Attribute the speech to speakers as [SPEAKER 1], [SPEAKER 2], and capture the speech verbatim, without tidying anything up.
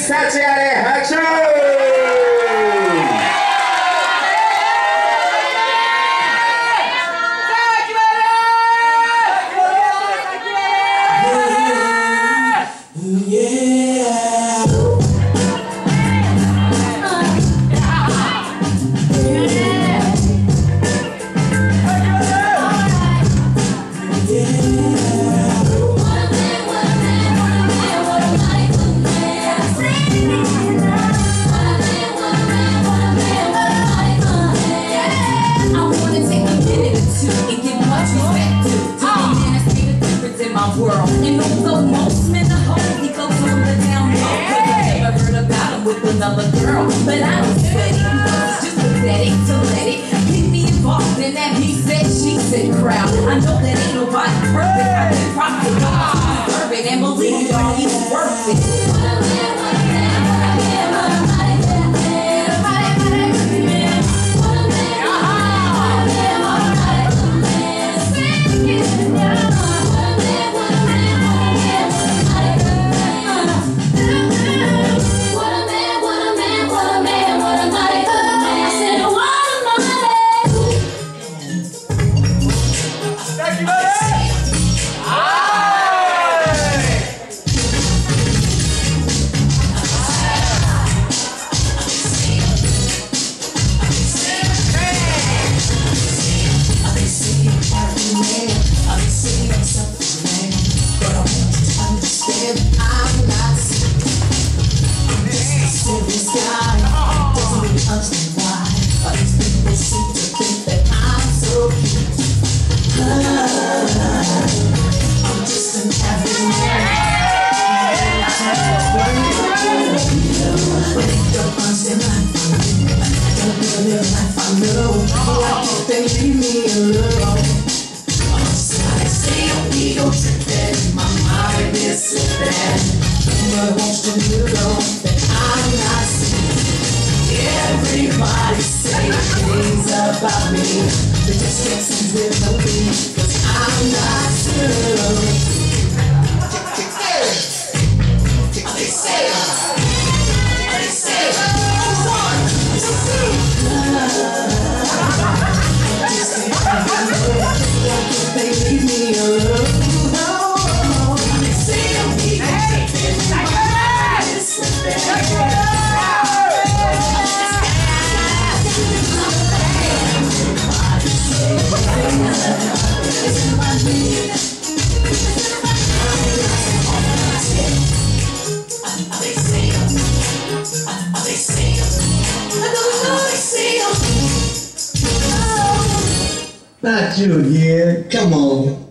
[SPEAKER 1] 幸あれ拍手。
[SPEAKER 2] World. And although most men are holy, goes on the down low, 'cause I never heard about him with another girl. But I don't sweat it, because it's just pathetic to let it keep me involved in that he said, she said crowd. I know that ain't nobody perfect. I can probably go to deserve it and believe y'all he's worth it.
[SPEAKER 3] Everybody say things about me, they just can't see with no me, 'cause I'm not true. They say, they say, one, two, three. I just can't believe they leave me alone. They say I'm evil, and my mind is bad.
[SPEAKER 4] Not you, yeah. Come on.